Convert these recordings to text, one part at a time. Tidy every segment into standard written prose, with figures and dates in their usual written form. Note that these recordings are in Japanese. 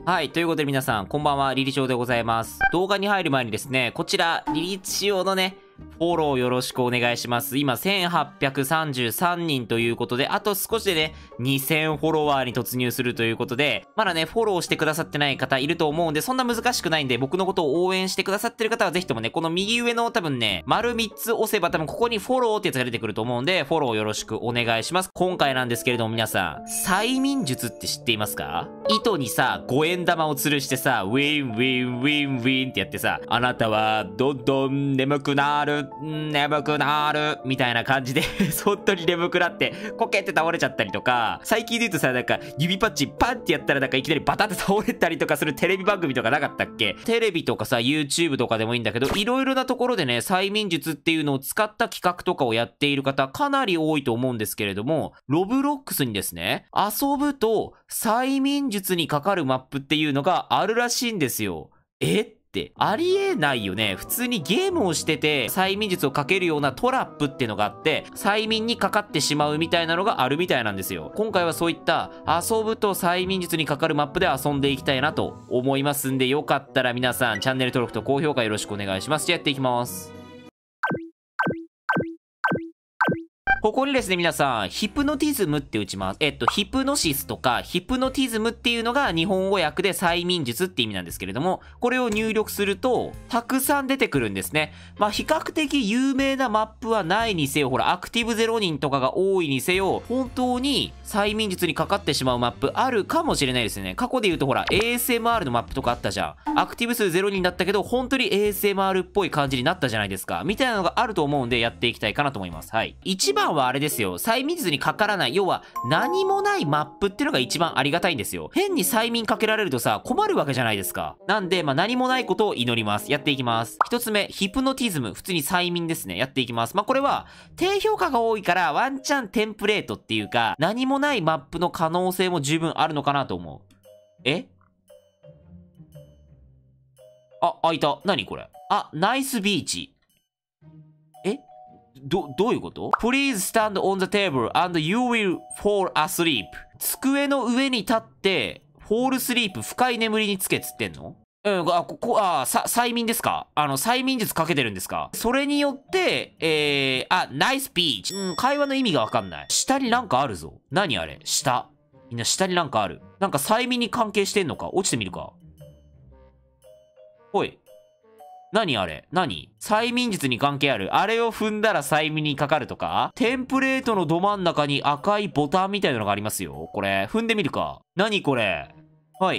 はい。ということで皆さん、こんばんは、リリチョウでございます。動画に入る前にですね、こちら、リリチョウのね、フォローよろしくお願いします。今、1833人ということで、あと少しでね、2000フォロワーに突入するということで、まだね、フォローしてくださってない方いると思うんで、そんな難しくないんで、僕のことを応援してくださってる方はぜひともね、この右上の多分ね、丸3つ押せば多分ここにフォローってやつが出てくると思うんで、フォローよろしくお願いします。今回なんですけれども皆さん、催眠術って知っていますか？糸にさ、5円玉を吊るしてさ、ウィンウィンウィンウィンってやってさ、あなたはどんどん眠くなる、みたいな感じで本当に眠くなって、コケって倒れちゃったりとか、最近で言うとさ、なんか指パッチンパンってやったらなんかいきなりバタって倒れたりとかするテレビ番組とかなかったっけ？テレビとかさ、YouTube とかでもいいんだけど、いろいろなところでね、催眠術っていうのを使った企画とかをやっている方、かなり多いと思うんですけれども、ロブロックスにですね、遊ぶと催眠術にかかるマップっていうのがあるらしいんですよ。ってありえないよね。普通にゲームをしてて催眠術をかけるようなトラップっていうのがあって、催眠にかかってしまうみたいなのがあるみたいなんですよ。今回はそういった遊ぶと催眠術にかかるマップで遊んでいきたいなと思いますんで、よかったら皆さんチャンネル登録と高評価よろしくお願いします。じゃあやっていきます。ここにですね、皆さん、ヒプノティズムって打ちます。ヒプノシスとか、ヒプノティズムっていうのが日本語訳で催眠術って意味なんですけれども、これを入力すると、たくさん出てくるんですね。まあ、比較的有名なマップはないにせよ、ほら、アクティブ0人とかが多いにせよ、本当に催眠術にかかってしまうマップあるかもしれないですね。過去で言うと、ほら、ASMR のマップとかあったじゃん。アクティブ数0人だったけど、本当に ASMR っぽい感じになったじゃないですか。みたいなのがあると思うんで、やっていきたいかなと思います。はい。一番はあれですよ。催眠術にかからない。要は、何もないマップっていうのが一番ありがたいんですよ。変に催眠かけられるとさ、困るわけじゃないですか。なんで、まあ、何もないことを祈ります。やっていきます。一つ目、ヒプノティズム。普通に催眠ですね。やっていきます。まあ、これは、低評価が多いから、ワンチャンテンプレートっていうか、何もないマップの可能性も十分あるのかなと思う。開いた。何これ？ナイスビーチ。どういうこと？ Please stand on the table and you will fall asleep. 机の上に立って、fall asleep 深い眠りにつけつってんの？催眠ですか？催眠術かけてるんですか？それによって、ナイスビーチ。会話の意味がわかんない。下になんかあるぞ。何あれ？下。みんな下になんかある。なんか催眠に関係してんのか？落ちてみるか。ほい。何あれ？何？催眠術に関係ある？あれを踏んだら催眠にかかるとか？テンプレートのど真ん中に赤いボタンみたいなのがありますよ。これ、踏んでみるか。何これ？はい。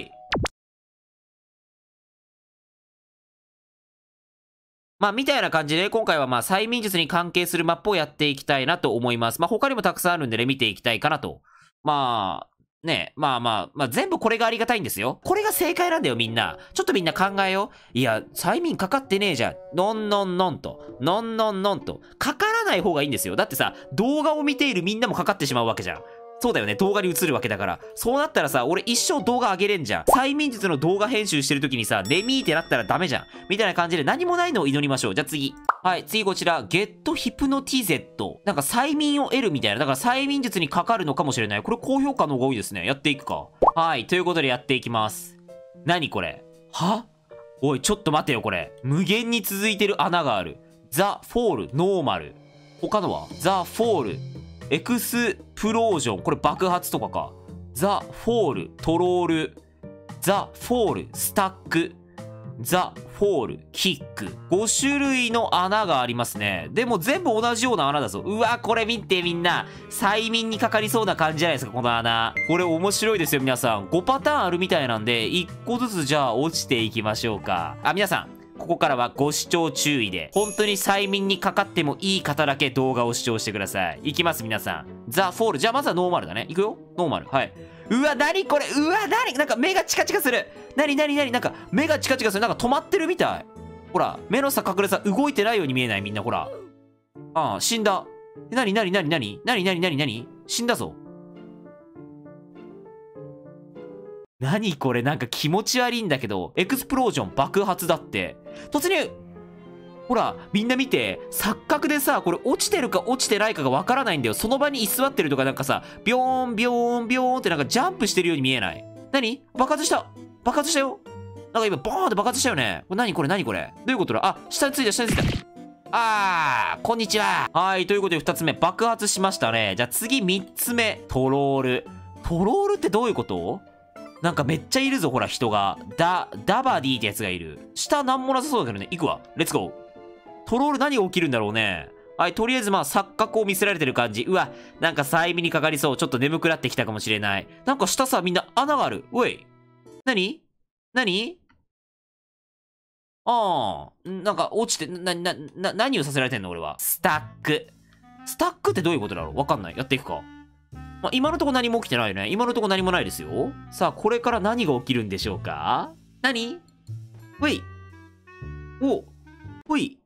まあ、みたいな感じで、今回はまあ、催眠術に関係するマップをやっていきたいなと思います。まあ、他にもたくさんあるんでね、見ていきたいかなと。まあ、ね、まあ、全部これがありがたいんですよ。これが正解なんだよ、みんな。ちょっとみんな考えよう。いや、催眠かかってねえじゃん。のんのんのんと。のんのんのんと。かからない方がいいんですよ。だってさ、動画を見ているみんなもかかってしまうわけじゃん。そうだよね。動画に映るわけだから。そうなったらさ、俺一生動画上げれんじゃん。催眠術の動画編集してる時にさ、眠いってなったらダメじゃん。みたいな感じで何もないのを祈りましょう。じゃあ次。はい、次こちら。ゲットヒプノティゼット。なんか催眠を得るみたいな。だから催眠術にかかるのかもしれない。これ高評価の方が多いですね。やっていくか。はい、ということでやっていきます。何これ？おい、ちょっと待てよ、これ。無限に続いてる穴がある。ザ・フォール、ノーマル。他のはザ・フォール。エクスプロージョン。これ爆発とかか。ザ・フォール、トロール。ザ・フォール、スタック。ザ・フォール、キック。5種類の穴がありますね。でも全部同じような穴だぞ。うわ、これ見てみんな。催眠にかかりそうな感じじゃないですか、この穴。これ面白いですよ、皆さん。5パターンあるみたいなんで、1個ずつじゃあ落ちていきましょうか。皆さん。ここからはご視聴注意で、本当に催眠にかかってもいい方だけ動画を視聴してください。いきます、皆さん。ザ・フォール。じゃあまずはノーマルだね。いくよ。ノーマル。はい。うわ、なにこれ？うわ、なに？なんか目がチカチカする。なになんか目がチカチカする。なんか止まってるみたい。ほら、目のさ隠れさ、動いてないように見えない？みんな、ほら。死んだ。なに死んだぞ。何これ？なんか気持ち悪いんだけど、エクスプロージョン爆発だって。突入！ほら、みんな見て。錯覚でさ、これ落ちてるか落ちてないかがわからないんだよ。その場に居座ってるとかなんかさ、ビョーンってなんかジャンプしてるように見えない？何？爆発した！ 爆発したよ。なんか今、ボーンって爆発したよね。これ何これ何これどういうことだ？あ、下についた、下についた。こんにちは。はい、ということで2つ目、爆発しましたね。じゃあ次3つ目、トロール。トロールってどういうこと？なんかめっちゃいるぞ、ほら、人が。ダバディってやつがいる。下なんもなさそうだけどね。行くわ。レッツゴー。トロール何が起きるんだろうね。はい、とりあえずまあ錯覚を見せられてる感じ。うわ、なんか催眠にかかりそう。ちょっと眠くなってきたかもしれない。なんか下さ、みんな穴がある。おい。何なんか落ちて、何をさせられてんの俺は。スタック。スタックってどういうことだろうわかんない。やっていくか。まあ、今のとこ何も起きてないよね。今のとこ何もないですよ。さあ、これから何が起きるんでしょうか？ほい。ほい。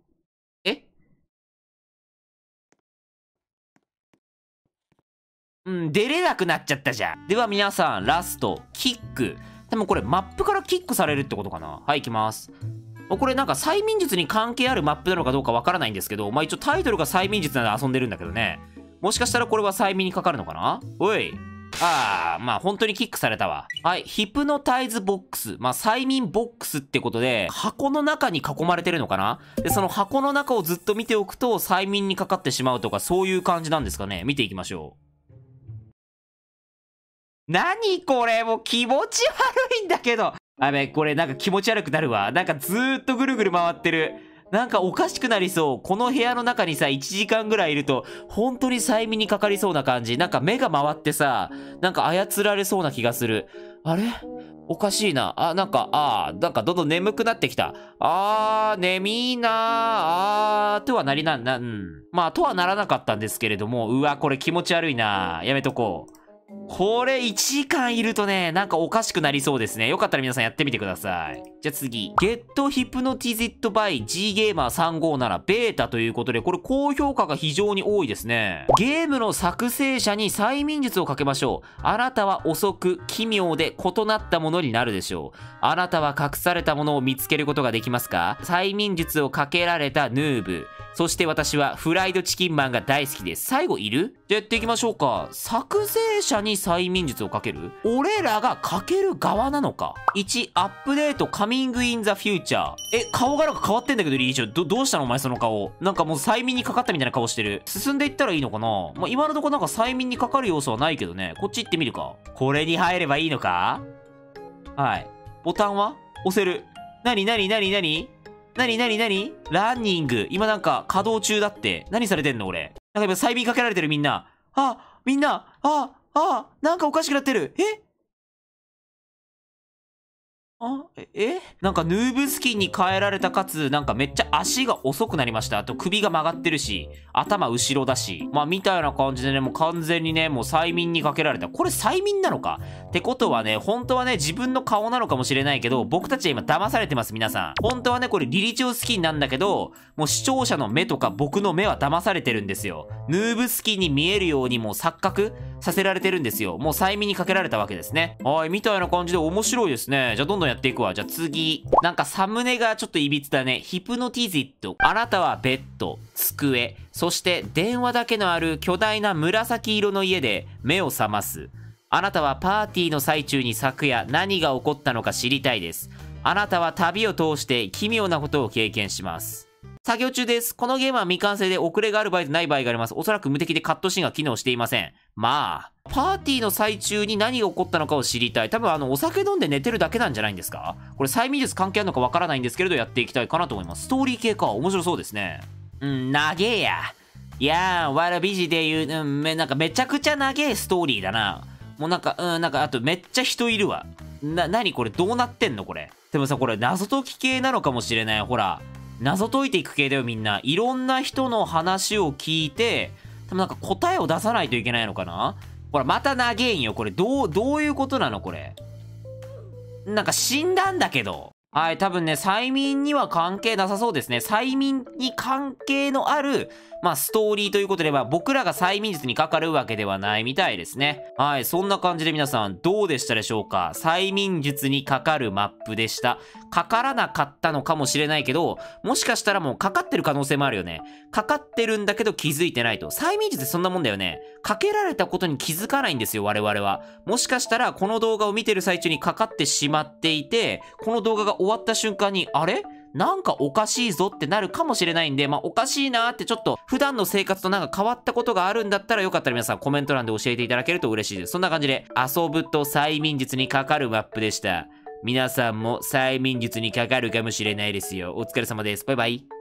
出れなくなっちゃったじゃん。では皆さん、ラスト、キック。でもこれマップからキックされるってことかな？はい、行きます。これなんか催眠術に関係あるマップなのかどうかわからないんですけど、まあ一応タイトルが催眠術なので遊んでるんだけどね。もしかしたらこれは催眠にかかるのかな？おい。まあ本当にキックされたわ。はい、ヒプノタイズボックス。まあ催眠ボックスってことで、箱の中に囲まれてるのかな？で、その箱の中をずっと見ておくと催眠にかかってしまうとかそういう感じなんですかね。見ていきましょう。何これもう気持ち悪いんだけど。あべ、これなんか気持ち悪くなるわ。なんかずーっとぐるぐる回ってる。なんかおかしくなりそう。この部屋の中にさ、1時間ぐらいいると、本当に催眠にかかりそうな感じ。なんか目が回ってさ、なんか操られそうな気がする。あれおかしいな。なんかどんどん眠くなってきた。眠いなとはなりな、まあ、とはならなかったんですけれども、うわ、これ気持ち悪いなやめとこう。これ1時間いるとね、なんかおかしくなりそうですね。よかったら皆さんやってみてください。じゃあ次。Get Hypnotized by Ggamer357 ベータということで、これ高評価が非常に多いですね。ゲームの作成者に催眠術をかけましょう。あなたは遅く、奇妙で異なったものになるでしょう。あなたは隠されたものを見つけることができますか？催眠術をかけられたヌーブ。そして私はフライドチキンマンが大好きです。最後いる？じゃあやっていきましょうか。作成者に催眠術をかける？俺らがかける側なのか。1、アップデートカミングインザフューチャー。顔がなんか変わってんだけど、リーチョ。どうしたのお前その顔。なんかもう催眠にかかったみたいな顔してる。進んでいったらいいのかな？まあ、今のところなんか催眠にかかる要素はないけどね。こっち行ってみるか。これに入ればいいのか？はい。ボタンは押せる。なにランニング。今なんか稼働中だって。何されてんの俺。なんか今催眠かけられてるみんな。みんな。なんかおかしくなってる。なんかヌーブスキンに変えられたかつ、なんかめっちゃ足が遅くなりました。あと首が曲がってるし、頭後ろだし。まあみたいな感じでね、もう完全にね、もう催眠にかけられた。これ催眠なのかってことはね、本当はね、自分の顔なのかもしれないけど、僕たちは今騙されてます、皆さん。本当はね、これリリチョウスキンなんだけど、もう視聴者の目とか僕の目は騙されてるんですよ。ヌーブスキンに見えるようにもう錯覚させられてるんですよ。もう催眠にかけられたわけですね。はい、みたいな感じで面白いですね。じゃあどんどんやっていくわ。じゃあ次。なんかサムネがちょっといびつだね。ヒプノティジット。あなたはベッド、机、そして電話だけのある巨大な紫色の家で目を覚ます。あなたはパーティーの最中に昨夜何が起こったのか知りたいです。あなたは旅を通して奇妙なことを経験します。作業中です。このゲームは未完成で遅れがある場合とない場合があります。おそらく無敵でカットシーンが機能していません。まあ、パーティーの最中に何が起こったのかを知りたい。多分お酒飲んで寝てるだけなんじゃないんですか？これ催眠術関係あるのかわからないんですけれど、やっていきたいかなと思います。ストーリー系か。面白そうですね。長えや。いやー、わらびじで言う、なんかめちゃくちゃ長えストーリーだな。もうなんか、あとめっちゃ人いるわ。何これどうなってんのこれ。でもさ、これ謎解き系なのかもしれない。ほら。謎解いていく系だよみんな。いろんな人の話を聞いて、多分なんか答えを出さないといけないのかな？ほら、また長えんよ。これ、どういうことなのこれ。なんか死んだんだけど。 はい、多分ね、催眠には関係なさそうですね。催眠に関係のある、まあ、ストーリーということでは、僕らが催眠術にかかるわけではないみたいですね。はい、そんな感じで皆さん、どうでしたでしょうか？催眠術にかかるマップでした。かからなかったのかもしれないけど、もしかしたらもうかかってる可能性もあるよね。かかってるんだけど気づいてないと。催眠術ってそんなもんだよね。かけられたことに気づかないんですよ、我々は。もしかしたら、この動画を見てる最中にかかってしまっていて、この動画が終わった瞬間に、あれなんかおかしいぞってなるかもしれないんで、まあ、おかしいなーってちょっと、普段の生活となんか変わったことがあるんだったら、よかったら皆さんコメント欄で教えていただけると嬉しいです。そんな感じで、遊ぶと催眠術にかかるマップでした。皆さんも催眠術にかかるかもしれないですよ。お疲れ様です。バイバイ。